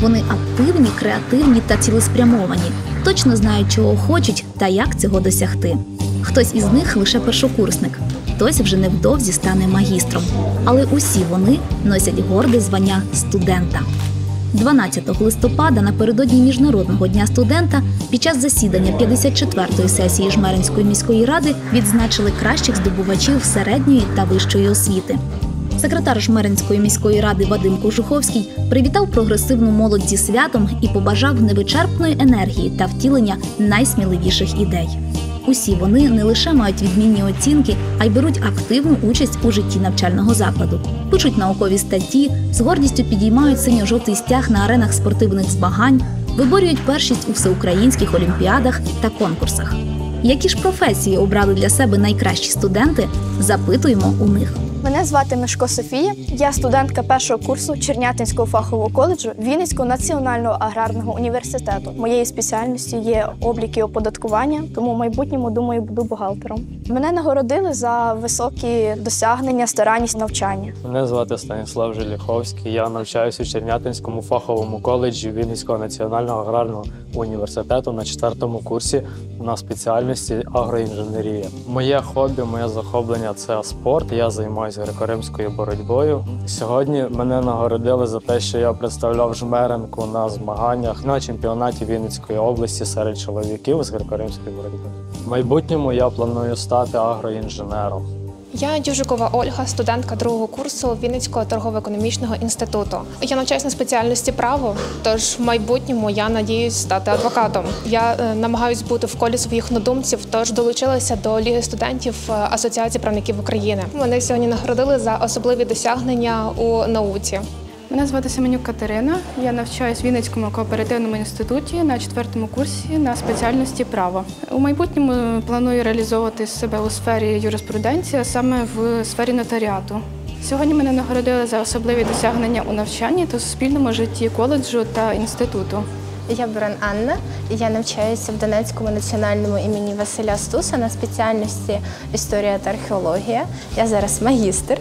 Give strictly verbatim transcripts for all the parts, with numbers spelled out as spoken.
Вони активні, креативні та цілеспрямовані, точно знають, чого хочуть та як цього досягти. Хтось із них лише першокурсник, хтось вже невдовзі стане магістром. Але усі вони носять горде звання студента. дванадцятого листопада, напередодні Міжнародного дня студента, під час засідання п'ятдесят четвертої сесії Жмеринської міської ради відзначили кращих здобувачів середньої та вищої освіти. Секретар Жмеринської міської ради Вадим Кожуховський привітав прогресивну молодь зі святом і побажав невичерпної енергії та втілення найсміливіших ідей. Усі вони не лише мають відмінні оцінки, а й беруть активну участь у житті навчального закладу. Пишуть наукові статті, з гордістю підіймають синьо-жовтий стяг на аренах спортивних змагань, виборюють першість у всеукраїнських олімпіадах та конкурсах. Які ж професії обрали для себе найкращі студенти, запитуємо у них. Мене звати Мишко Софія, я студентка першого курсу Чернятинського фахового коледжу Вінницького національного аграрного університету. Моєю спеціальністю є облік і оподаткування, тому в майбутньому, думаю, буду бухгалтером. Мене нагородили за високі досягнення, старанність навчання. Мене звати Станіслав Желіховський, я навчаюся у Чернятинському фаховому коледжі Вінницького національного аграрного університету на четвертому курсі на спеціальності агроінженерія. Моє хобі, моє захоплення – це спорт. Я займаюся греко-римською боротьбою. Сьогодні мене нагородили за те, що я представляв Жмеринку на змаганнях на чемпіонаті Вінницької області серед чоловіків з греко-римської боротьби. В майбутньому я планую стати агроінженером. Я Дюжикова Ольга, студентка другого курсу Вінницького торгово-економічного інституту. Я навчаюся на спеціальності право, тож в майбутньому я надіюсь стати адвокатом. Я е, намагаюсь бути в колі своїх однодумців, тож долучилася до Ліги студентів Асоціації правників України. Мене сьогодні нагородили за особливі досягнення у науці. Мене звати Семенюк Катерина, я навчаюсь в Вінницькому кооперативному інституті на четвертому курсі на спеціальності право. У майбутньому планую реалізовувати себе у сфері юриспруденції, а саме в сфері нотаріату. Сьогодні мене нагородили за особливі досягнення у навчанні та суспільному житті коледжу та інституту. Я Буран Анна, я навчаюся в Донецькому національному імені Василя Стуса на спеціальності історія та археологія. Я зараз магістр.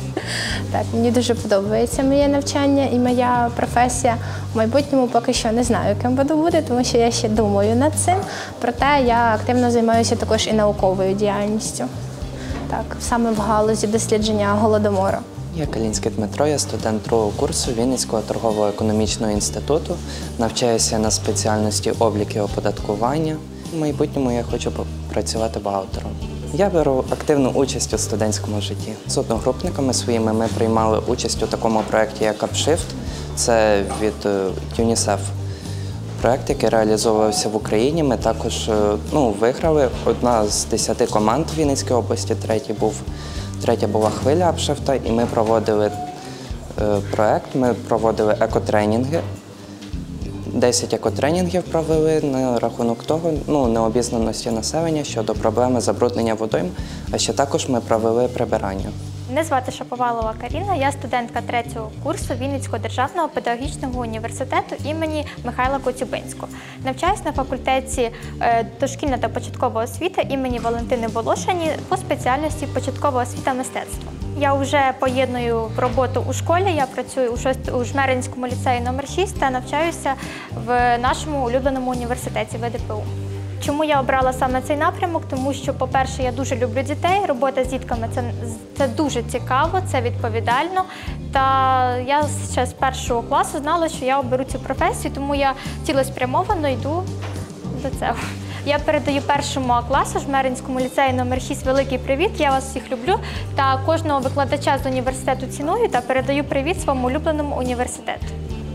Так, мені дуже подобається моє навчання і моя професія. В майбутньому поки що не знаю, ким буду бути, тому що я ще думаю над цим. Проте я активно займаюся також і науковою діяльністю. Так, саме в галузі дослідження Голодомору. Я Калінський Дмитро, я студент другого курсу Вінницького торгово-економічного інституту. Навчаюся на спеціальності облік і оподаткування. В майбутньому я хочу працювати бухгалтером. Я беру активну участь у студентському житті. З одногрупниками своїми ми приймали участь у такому проєкті, як Upshift. Це від ЮНІСЕФ. Проєкт, який реалізовувався в Україні. Ми також ну, виграли. Одна з десяти команд Вінницької області, третій був, третя була хвиля Upshift, і ми проводили е, проєкт, ми проводили екотренінги. Десять екотренінгів провели на рахунок того, ну, необізнаності населення щодо проблеми забруднення водойм, а ще також ми провели прибирання. Мене звати Шаповалова Каріна, я студентка третього курсу Вінницького державного педагогічного університету імені Михайла Коцюбинського. Навчаюсь на факультеті дошкільна та початкова освіта імені Валентини Волошині по спеціальності початкова освіта мистецтва. Я вже поєдную роботу у школі, я працюю у Жмеринському ліцеї номер шість та навчаюся в нашому улюбленому університеті В Д П У. Чому я обрала саме цей напрямок? Тому що, по-перше, я дуже люблю дітей, робота з дітками це, – це дуже цікаво, це відповідально. Та я ще з першого класу знала, що я оберу цю професію, тому я цілеспрямовано йду до цього. Я передаю першому А класу Жмеринському ліцеї номер шість великий привіт, я вас всіх люблю. Та кожного викладача з університету ціную та передаю привіт своєму улюбленому університету.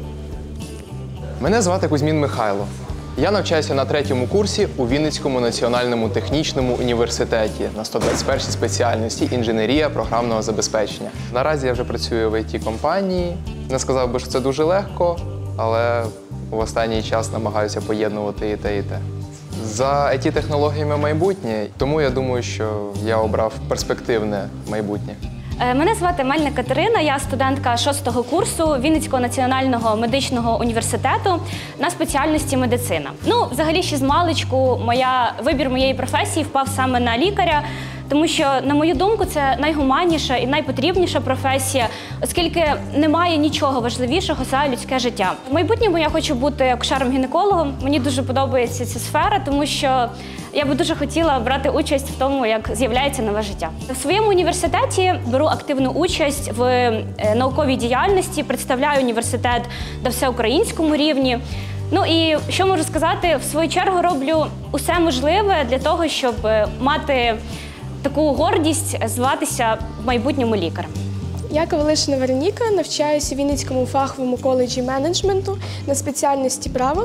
Мене звати Кузьмін Михайло. Я навчаюся на третьому курсі у Вінницькому національному технічному університеті на сто двадцять першій спеціальності інженерія програмного забезпечення. Наразі я вже працюю в ай ті-компанії. Не сказав би, що це дуже легко, але в останній час намагаюся поєднувати і те, і те. За ай ті-технологіями майбутнє, тому я думаю, що я обрав перспективне майбутнє. Мене звати Мельник Катерина, я студентка шостого курсу Вінницького національного медичного університету на спеціальності медицина. Ну, взагалі, ще з маличку моя, вибір моєї професії впав саме на лікаря, тому що, на мою думку, це найгуманніша і найпотрібніша професія, оскільки немає нічого важливішого за людське життя. В майбутньому я хочу бути акушером-гінекологом. Мені дуже подобається ця сфера, тому що я би дуже хотіла брати участь в тому, як з'являється нове життя. В своєму університеті беру активну участь в науковій діяльності, представляю університет на всеукраїнському рівні. Ну і що можу сказати, в свою чергу роблю усе можливе для того, щоб мати таку гордість зватися в майбутньому лікарем. Я Ковалишина Вероніка, навчаюся у Вінницькому фаховому коледжі менеджменту на спеціальності право.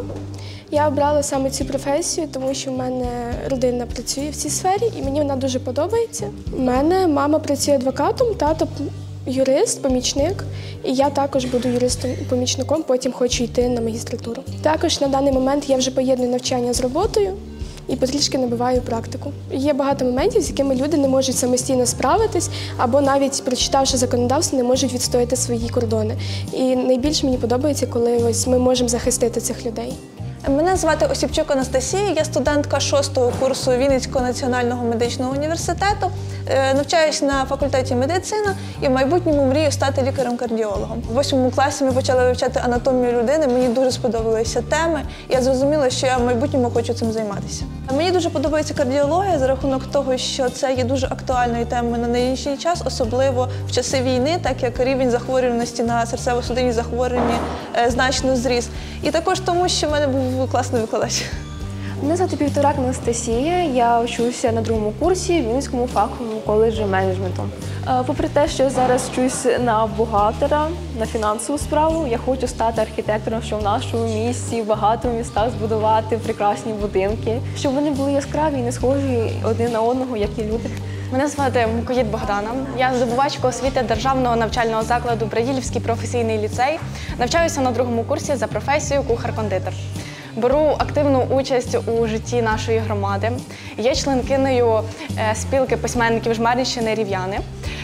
Я обрала саме цю професію, тому що в мене родина працює в цій сфері і мені вона дуже подобається. У мене мама працює адвокатом, тато юрист, помічник, і я також буду юристом-помічником, потім хочу йти на магістратуру. Також на даний момент я вже поєдную навчання з роботою і потрішки набиваю практику. Є багато моментів, з якими люди не можуть самостійно справитись, або навіть прочитавши законодавство, не можуть відстояти свої кордони. І найбільше мені подобається, коли ось ми можемо захистити цих людей. Мене звати Осіпчук Анастасія, я студентка шостого курсу Вінницького національного медичного університету. Навчаюсь на факультеті медицина і в майбутньому мрію стати лікарем-кардіологом. В восьмому класі ми почали вивчати анатомію людини, мені дуже сподобалися теми, і я зрозуміла, що я в майбутньому хочу цим займатися. Мені дуже подобається кардіологія за рахунок того, що це є дуже актуальною темою на нинішній час, особливо в часи війни, так як рівень захворюваності на серцево-судинні захворювання значно зріс. І також тому, що в мене був класний викладач. Мене звати Півторак Анастасія, я вчуся на другому курсі в Вінницькому фаховому коледжі менеджменту. Попри те, що я зараз вчусь на бухгалтера, на фінансову справу, я хочу стати архітектором, щоб в нашому місті, в багатому містах збудувати прекрасні будинки, щоб вони були яскраві і не схожі один на одного, як і люди. Мене звати Мукоїд Богдана. Я здобувачка освіти Державного навчального закладу Браїлівський професійний ліцей. Навчаюся на другому курсі за професією кухар-кондитер. Беру активну участь у житті нашої громади. Є членкинею спілки письменників Жмеринщини «Рів'яни».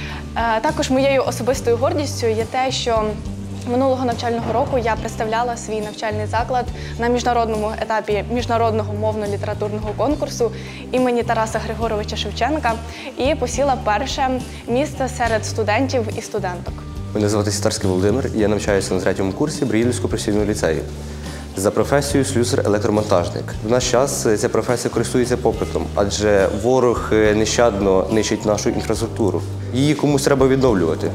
Також моєю особистою гордістю є те, що минулого навчального року я представляла свій навчальний заклад на міжнародному етапі міжнародного мовно-літературного конкурсу імені Тараса Григоровича Шевченка і посіла перше місце серед студентів і студенток. Мене звати Сітарський Володимир, я навчаюся на третьому курсі Браїлівського професійного ліцею. За професією слюсар-електромонтажник. В наш час ця професія користується попитом, адже ворог нещадно нищить нашу інфраструктуру. Її комусь треба відновлювати.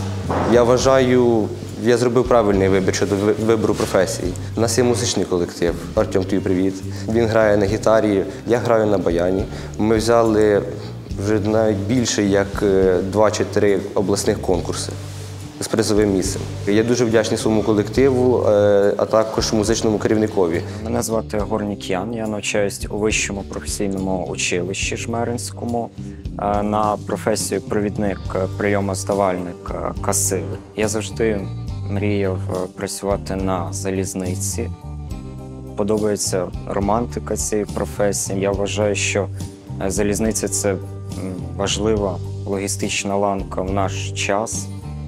Я вважаю, я зробив правильний вибір щодо вибору професії. У нас є музичний колектив. Артем, тобі привіт. Він грає на гітарі, я граю на баяні. Ми взяли вже навіть більше, як два чи три обласних конкурси з призовим місцем. Я дуже вдячний своєму колективу, а також музичному керівникові. Мене звати Горнік Ян, я навчаюсь у Вищому професійному училищі Жмеринському на професію провідник, прийомоздавальник, касир. Я завжди мріяв працювати на залізниці. Подобається романтика цієї професії. Я вважаю, що залізниця – це важлива логістична ланка в наш час.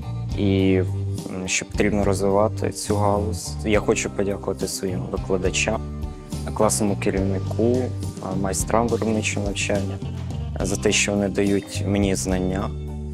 І що потрібно розвивати цю галузь. Я хочу подякувати своїм викладачам, класному керівнику, майстрам виробничого навчання за те, що вони дають мені знання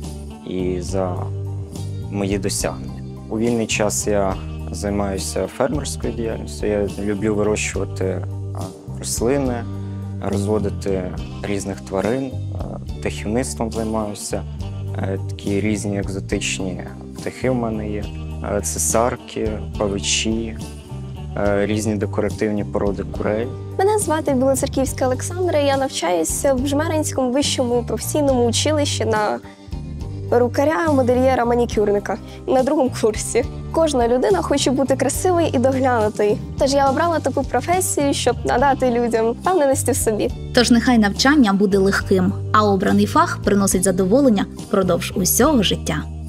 і за мої досягнення. У вільний час я займаюся фермерською діяльністю. Я люблю вирощувати рослини, розводити різних тварин, птахівництвом займаюся. Такі різні екзотичні птахи в мене є. Цесарки, павичі, різні декоративні породи курей. Мене звати Білоцерківська Олександра, я навчаюся в Жмеринському вищому професійному училищі на перукаря, модельєра, манікюрника на другому курсі. Кожна людина хоче бути красивою і доглянутою. Тож я обрала таку професію, щоб надати людям впевненості в собі. Тож нехай навчання буде легким, а обраний фах приносить задоволення впродовж усього життя.